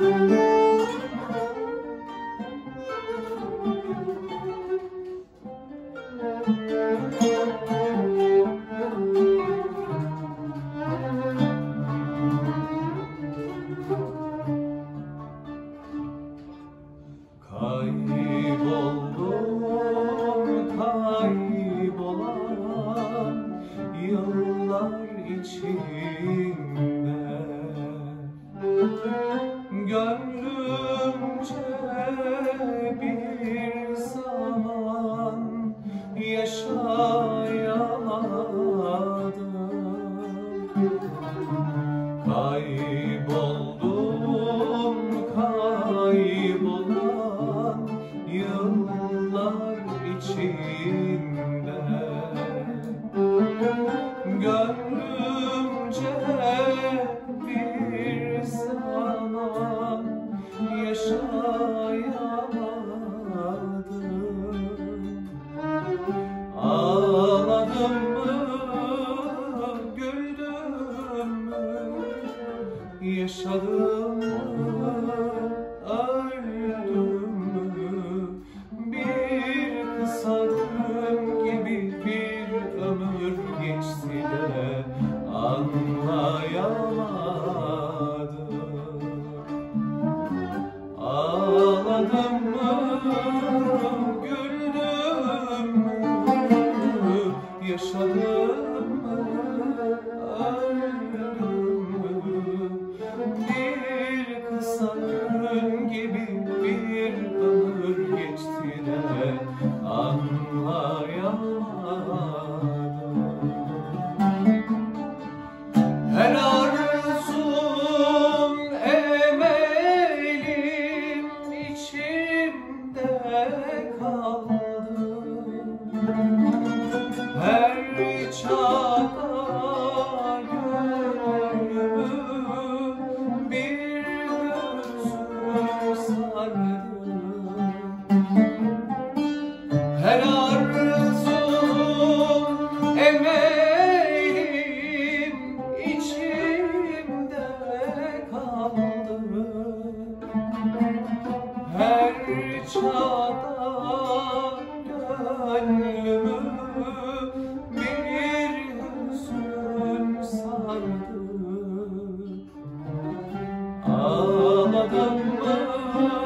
Kayboldum, kaybolan yıllar içinde, gönlümce bir zaman yaşayamadım. Kayboldum, kaybolan yıllar içinde, gönlümce bir zaman yaşayamadım. Ağladım mı, güldüm mü, yaşadım mı, öldüm mü? Bir kısa gün gibi bir ömür geçti de anlayamadım. Ağladım mı, güldüm mü, yaşadım mı, öldüm mü? Bir kısa gün gibi bir ömür geçti de anlayamadım. Her arzum, emelim içimde kaldı. Her çağda gönlümü bir hüzün sardı. Her arzum, emelim içimde kaldı. Her çağda gönlümü bir hüzün sardı. Ağladım mı,